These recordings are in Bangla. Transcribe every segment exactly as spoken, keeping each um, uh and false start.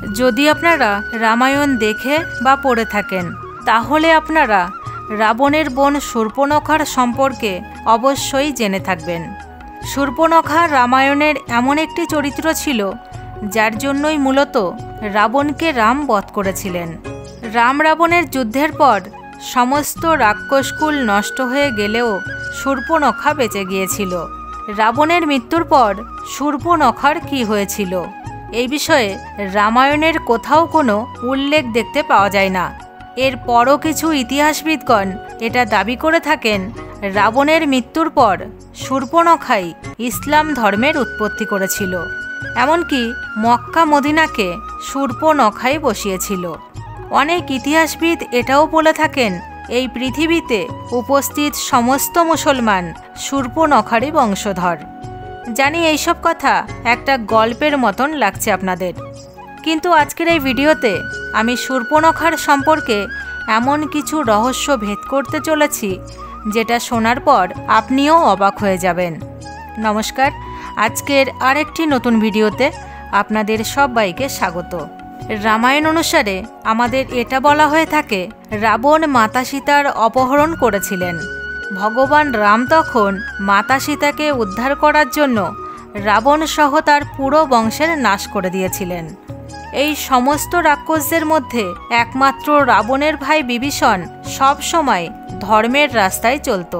যদি আপনারা রামায়ণ দেখে বা পড়ে থাকেন তাহলে আপনারা রাবণের বোন শূর্পণখার সম্পর্কে অবশ্যই জেনে থাকবেন। শূর্পণখা রামায়ণের এমন একটি চরিত্র ছিল যার জন্যই মূলত রাবণকে রাম বধ করেছিলেন। রাম রাবণের যুদ্ধের পর সমস্ত রাক্ষসকুল নষ্ট হয়ে গেলেও শূর্পণখা বেঁচে গিয়েছিল। রাবণের মৃত্যুর পর শূর্পণখার কী হয়েছিল এই বিষয়ে রামায়ণের কোথাও কোনো উল্লেখ দেখতে পাওয়া যায় না। এরপরও কিছু ইতিহাসবিদগণ এটা দাবি করে থাকেন রাবণের মৃত্যুর পর শূর্পণখাই ইসলাম ধর্মের উৎপত্তি করেছিল, এমনকি মক্কা মদিনাকে শূর্পণখাই বসিয়েছিল। অনেক ইতিহাসবিদ এটাও বলে থাকেন এই পৃথিবীতে উপস্থিত সমস্ত মুসলমান শূর্পণখারই বংশধর। জানি এইসব কথা একটা গল্পের মতন লাগছে আপনাদের, কিন্তু আজকের এই ভিডিওতে আমি শূর্পণখার সম্পর্কে এমন কিছু রহস্য ভেদ করতে চলেছি যেটা শোনার পর আপনিও অবাক হয়ে যাবেন। নমস্কার, আজকের আরেকটি নতুন ভিডিওতে আপনাদের সবাইকে স্বাগত। রামায়ণ অনুসারে আমাদের এটা বলা হয়ে থাকে রাবণ মাতা সীতার অপহরণ করেছিলেন। ভগবান রাম তখন মাতা সীতাকে উদ্ধার করার জন্য রাবণ সহ তার পুরো বংশের নাশ করে দিয়েছিলেন। এই সমস্ত রাক্ষসদের মধ্যে একমাত্র রাবণের ভাই বিভীষণ সব সময় ধর্মের রাস্তায় চলত।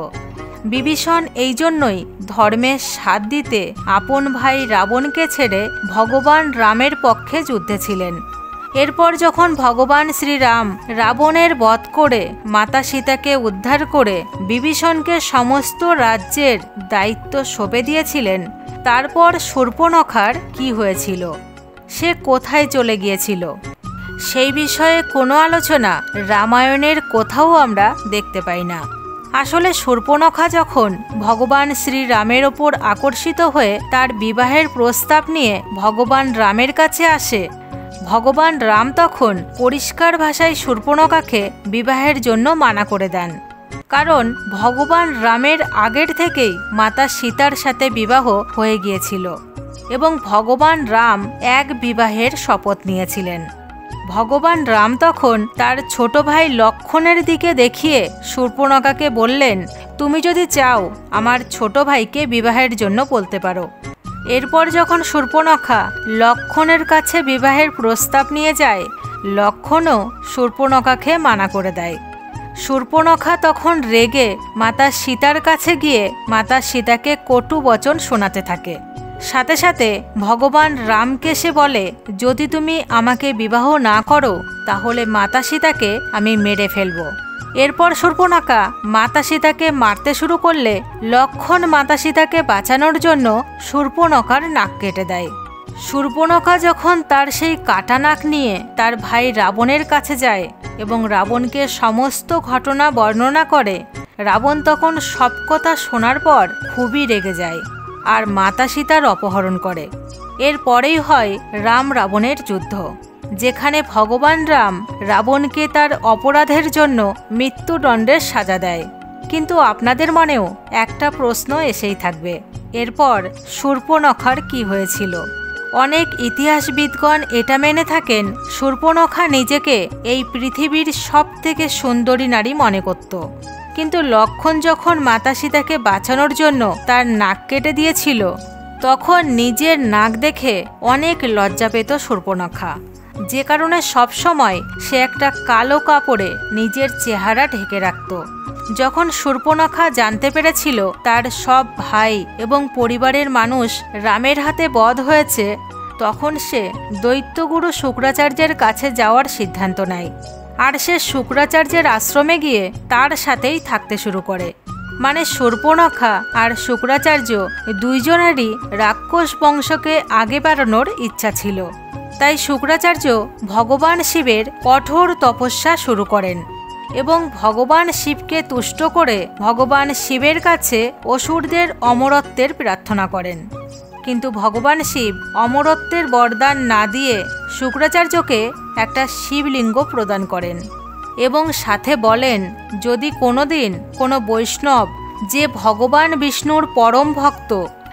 বিভীষণ এই জন্যই ধর্মের সাথ দিতে আপন ভাই রাবণকে ছেড়ে ভগবান রামের পক্ষে যুদ্ধে ছিলেন। এরপর যখন ভগবান শ্রীরাম রাবণের বধ করে মাতা সীতাকে উদ্ধার করে বিভীষণকে সমস্ত রাজ্যের দায়িত্ব সঁপে দিয়েছিলেন, তারপর শূর্পণখার কি হয়েছিল, সে কোথায় চলে গিয়েছিল, সেই বিষয়ে কোনো আলোচনা রামায়ণের কোথাও আমরা দেখতে পাই না। আসলে শূর্পণখা যখন ভগবান শ্রীরামের ওপর আকর্ষিত হয়ে তার বিবাহের প্রস্তাব নিয়ে ভগবান রামের কাছে আসে, ভগবান রাম তখন পরিষ্কার ভাষায় শূর্পণখাকে বিবাহের জন্য মানা করে দেন। কারণ ভগবান রামের আগের থেকেই মাতা সীতার সাথে বিবাহ হয়ে গিয়েছিল এবং ভগবান রাম এক বিবাহের শপথ নিয়েছিলেন। ভগবান রাম তখন তার ছোট ভাই লক্ষ্মণের দিকে দেখিয়ে শূর্পণখাকে বললেন, তুমি যদি চাও আমার ছোট ভাইকে বিবাহের জন্য বলতে পারো। এরপর যখন শূর্পণখা লক্ষ্মণের কাছে বিবাহের প্রস্তাব নিয়ে যায়, লক্ষ্মণও শূর্পণখাকে মানা করে দেয়। শূর্পণখা তখন রেগে মাতা সীতার কাছে গিয়ে মাতা সীতাকে কটু বচন শোনাতে থাকে। সাথে সাথে ভগবান রামকে সে বলে, যদি তুমি আমাকে বিবাহ না করো তাহলে মাতা সীতাকে আমি মেরে ফেলব। এরপর শূর্পণখা মাতা সীতাকে মারতে শুরু করলে লক্ষ্মণ মাতা সীতাকে বাঁচানোর জন্য শূর্পণখার নাক কেটে দেয়। শূর্পণখা যখন তার সেই কাটা নাক নিয়ে তার ভাই রাবণের কাছে যায় এবং রাবণকে সমস্ত ঘটনা বর্ণনা করে, রাবণ তখন সব কথা শোনার পর খুবই রেগে যায় আর মাতা সীতার অপহরণ করে। এরপরেই হয় রাম রাবণের যুদ্ধ, যেখানে ভগবান রাম রাবণকে তার অপরাধের জন্য মৃত্যুদণ্ডের সাজা দেয়। কিন্তু আপনাদের মনেও একটা প্রশ্ন এসেই থাকবে, এরপর শূর্পণখার কি হয়েছিল? অনেক ইতিহাসবিদগণ এটা মেনে থাকেন শূর্পণখা নিজেকে এই পৃথিবীর সব থেকে সুন্দরী নারী মনে করত। কিন্তু লক্ষ্মণ যখন মাতা সীতাকে বাঁচানোর জন্য তার নাক কেটে দিয়েছিল, তখন নিজের নাক দেখে অনেক লজ্জা পেত শূর্পণখা, যে কারণে সবসময় সে একটা কালো কাপড়ে নিজের চেহারা ঢেকে রাখত। যখন শূর্পণখা জানতে পেরেছিল তার সব ভাই এবং পরিবারের মানুষ রামের হাতে বধ হয়েছে, তখন সে দৈত্যগুরু শুক্রাচার্যের কাছে যাওয়ার সিদ্ধান্ত নেয়। আর সে শুক্রাচার্যের আশ্রমে গিয়ে তার সাথেই থাকতে শুরু করে। মানে শূর্পণখা আর শুক্রাচার্য দুইজনেরই রাক্ষস বংশকে আগে বাড়ানোর ইচ্ছা ছিল। তাই শুক্রাচার্য ভগবান শিবের কঠোর তপস্যা শুরু করেন এবং ভগবান শিবকে তুষ্ট করে ভগবান শিবের কাছে অসুরদের অমরত্বের প্রার্থনা করেন। কিন্তু ভগবান শিব অমরত্বের বরদান না দিয়ে শুক্রাচার্যকে একটা শিবলিঙ্গ প্রদান করেন এবং সাথে বলেন, যদি কোনোদিন কোনো বৈষ্ণব যে ভগবান বিষ্ণুর পরম ভক্ত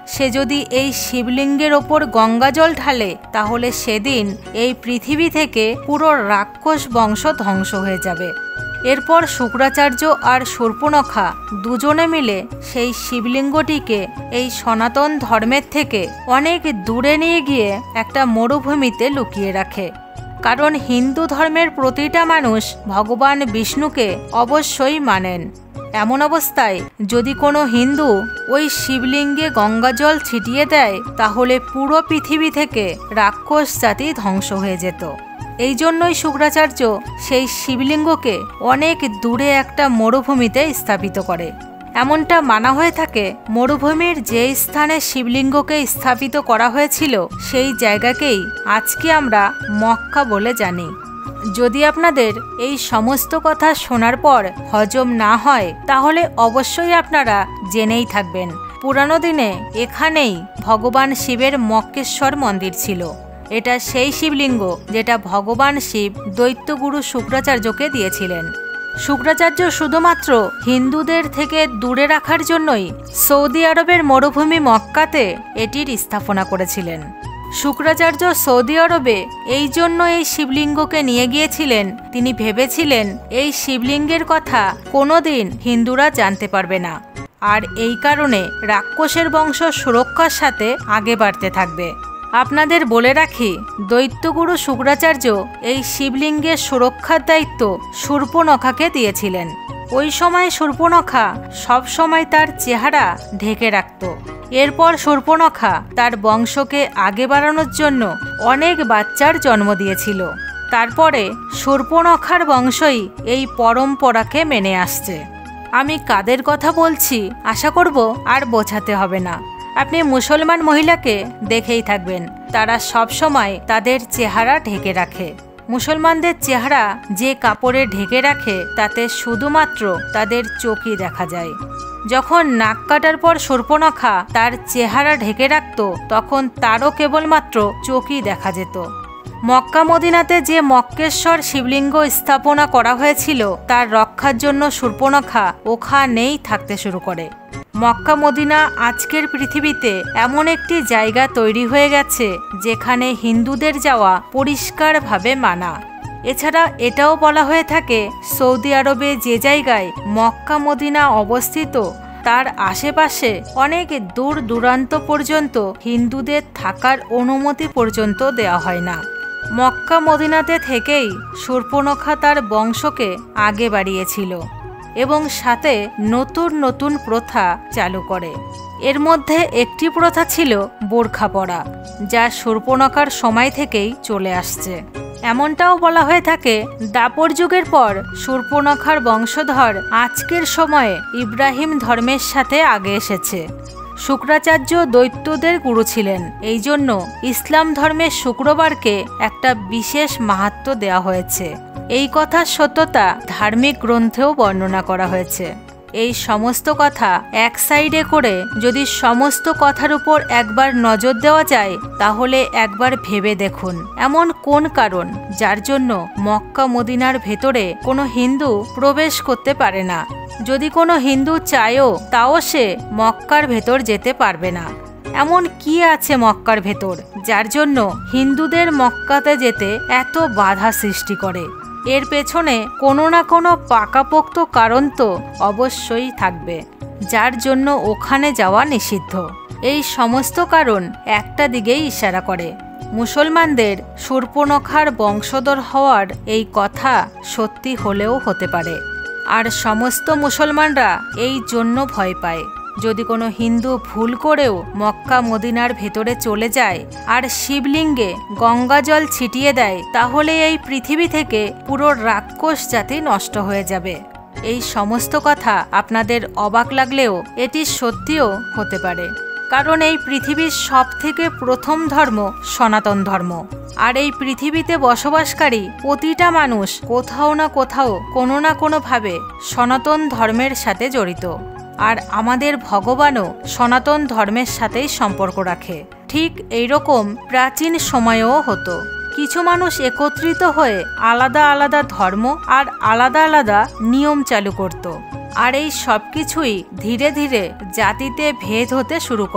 সে যদি এই শিবলিঙ্গের ওপর গঙ্গাজল ঢালে তাহলে সেদিন এই পৃথিবী থেকে পুরো রাক্ষস বংশ ধ্বংস হয়ে যাবে। এরপর শুক্রাচার্য আর শূর্পণখা দুজনে মিলে সেই শিবলিঙ্গটিকে এই সনাতন ধর্মের থেকে অনেক দূরে নিয়ে গিয়ে একটা মরুভূমিতে লুকিয়ে রাখে। কারণ হিন্দু ধর্মের প্রতিটা মানুষ ভগবান বিষ্ণুকে অবশ্যই মানেন। এমন অবস্থায় যদি কোনো হিন্দু ওই শিবলিঙ্গে গঙ্গাজল ছিটিয়ে দেয় তাহলে পুরো পৃথিবী থেকে রাক্ষস জাতি ধ্বংস হয়ে যেত। এই জন্যই শুক্রাচার্য সেই শিবলিঙ্গকে অনেক দূরে একটা মরুভূমিতে স্থাপিত করে। এমনটা মানা হয়ে থাকে মরুভূমির যে স্থানে শিবলিঙ্গকে স্থাপিত করা হয়েছিল সেই জায়গাকেই আজকে আমরা মক্কা বলে জানি। যদি আপনাদের এই সমস্ত কথা শোনার পর হজম না হয় তাহলে অবশ্যই আপনারা জেনেই থাকবেন পুরানো দিনে এখানেই ভগবান শিবের মক্কেশ্বর মন্দির ছিল। এটা সেই শিবলিঙ্গ যেটা ভগবান শিব দৈত্যগুরু শুক্রাচার্যকে দিয়েছিলেন। শুক্রাচার্য শুধুমাত্র হিন্দুদের থেকে দূরে রাখার জন্যই সৌদি আরবের মরুভূমি মক্কাতে এটির স্থাপনা করেছিলেন। শুক্রাচার্য সৌদি আরবে এই জন্য এই শিবলিঙ্গকে নিয়ে গিয়েছিলেন, তিনি ভেবেছিলেন এই শিবলিঙ্গের কথা কোনোদিন হিন্দুরা জানতে পারবে না, আর এই কারণে রাক্ষসের বংশ সুরক্ষার সাথে আগে বাড়তে থাকবে। আপনাদের বলে রাখি, দৈত্যগুরু শুক্রাচার্য এই শিবলিঙ্গের সুরক্ষার দায়িত্ব শূর্পণখাকে দিয়েছিলেন। ওই সময় শূর্পণখা সব সময় তার চেহারা ঢেকে রাখত। এরপর শূর্পণখা তার বংশকে আগে বাড়ানোর জন্য অনেক বাচ্চার জন্ম দিয়েছিল। তারপরে শূর্পণখার বংশই এই পরম্পরাকে মেনে আসছে। আমি কাদের কথা বলছি আশা করব আর বোঝাতে হবে না। আপনি মুসলমান মহিলাকে দেখেই থাকবেন, তারা সব সময় তাদের চেহারা ঢেকে রাখে। মুসলমানদের চেহারা যে কাপড়ে ঢেকে রাখে তাতে শুধুমাত্র তাদের চোখই দেখা যায়। যখন নাক কাটার পর শূর্পণখা তার চেহারা ঢেকে রাখত তখন তারও কেবলমাত্র চোখই দেখা যেত। মক্কা মদিনাতে যে মক্কেশ্বর শিবলিঙ্গ স্থাপনা করা হয়েছিল তার রক্ষার জন্য শূর্পণখা ওখানেই থাকতে শুরু করে। মক্কা মদিনা আজকের পৃথিবীতে এমন একটি জায়গা তৈরি হয়ে গেছে যেখানে হিন্দুদের যাওয়া পরিষ্কারভাবে মানা। এছাড়া এটাও বলা হয়ে থাকে সৌদি আরবে যে জায়গায় মক্কা মদিনা অবস্থিত তার আশেপাশে অনেক দূর দূরান্ত পর্যন্ত হিন্দুদের থাকার অনুমতি পর্যন্ত দেওয়া হয় না। মক্কা মদিনাতে থেকেই শূর্পণখা তার বংশকে আগে বাড়িয়েছিল এবং সাথে নতুন নতুন প্রথা চালু করে। এর মধ্যে একটি প্রথা ছিল বোরখা পরা, যা শূর্পণখার সময় থেকেই চলে আসছে। এমনটাও বলা হয়ে থাকে দাপর যুগের পর শূর্পণখার বংশধর আজকের সময়ে ইব্রাহিম ধর্মের সাথে আগে এসেছে। শুক্রাচার্য দৈত্যদের গুরু ছিলেন, এই জন্য ইসলাম ধর্মের শুক্রবারকে একটা বিশেষ মাহাত্ম্য দেওয়া হয়েছে। এই কথার সত্যতা ধার্মিক গ্রন্থেও বর্ণনা করা হয়েছে। এই সমস্ত কথা এক সাইডে করে যদি সমস্ত কথার উপর একবার নজর দেওয়া যায় তাহলে একবার ভেবে দেখুন এমন কোন কারণ যার জন্য মক্কা মদিনার ভেতরে কোনো হিন্দু প্রবেশ করতে পারে না। যদি কোনো হিন্দু চায়ও তাও সে মক্কার ভেতর যেতে পারবে না। এমন কি আছে মক্কার ভেতর যার জন্য হিন্দুদের মক্কাতে যেতে এত বাধা সৃষ্টি করে? এর পেছনে কোনো না কোনো পাকাপোক্ত কারণ তো অবশ্যই থাকবে যার জন্য ওখানে যাওয়া নিষিদ্ধ। এই সমস্ত কারণ একটা দিকেই ইশারা করে, মুসলমানদের শূর্পণখার বংশধর হওয়ার এই কথা সত্যি হলেও হতে পারে। আর সমস্ত মুসলমানরা এই জন্য ভয় পায় যদি কোনো হিন্দু ভুল করেও মক্কা মদিনার ভেতরে চলে যায় আর শিবলিঙ্গে গঙ্গাজল ছিটিয়ে দেয় তাহলে এই পৃথিবী থেকে পুরো রাক্ষস জাতি নষ্ট হয়ে যাবে। এই সমস্ত কথা আপনাদের অবাক লাগলেও এটি সত্যিও হতে পারে, কারণ এই পৃথিবীর সব থেকে প্রথম ধর্ম সনাতন ধর্ম। আর এই পৃথিবীতে বসবাসকারী প্রতিটা মানুষ কোথাও না কোথাও কোনো না কোনোভাবে সনাতন ধর্মের সাথে জড়িত। আর আমাদের ভগবানও সনাতন ধর্মের সাথেই সম্পর্ক রাখে। ঠিক এইরকম প্রাচীন সময়েও হতো। কিছু মানুষ একত্রিত হয়ে আলাদা আলাদা ধর্ম আর আলাদা আলাদা নিয়ম চালু করত। আর এই সব কিছুই ধীরে ধীরে জাতিতে ভেদ হতে শুরু করে।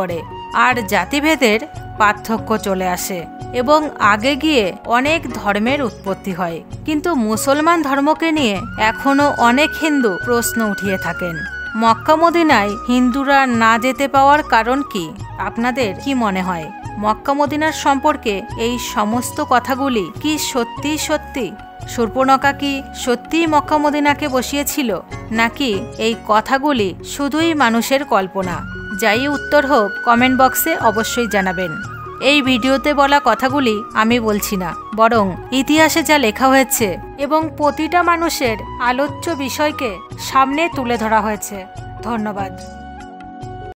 আর জাতিভেদের পার্থক্য চলে আসে এবং আগে গিয়ে অনেক ধর্মের উৎপত্তি হয়। কিন্তু মুসলমান ধর্মকে নিয়ে এখনও অনেক হিন্দু প্রশ্ন উঠিয়ে থাকেন। মক্কা মদিনায় হিন্দুরা না যেতে পাওয়ার কারণ কি? আপনাদের কি মনে হয়? মক্কা মদিনার সম্পর্কে এই সমস্ত কথাগুলি কি সত্যি সত্যি? শূর্পণখা কি সত্যিই মক্কা মদিনাকে বসিয়েছিল, নাকি এই কথাগুলি শুধুই মানুষের কল্পনা? যাই উত্তর হোক, কমেন্ট বক্সে অবশ্যই জানাবেন। এই ভিডিওতে বলা কথাগুলি আমি বলছি না, বরং ইতিহাসে যা লেখা হয়েছে এবং প্রতিটা মানুষের আলোচ্য বিষয়কে সামনে তুলে ধরা হয়েছে। ধন্যবাদ।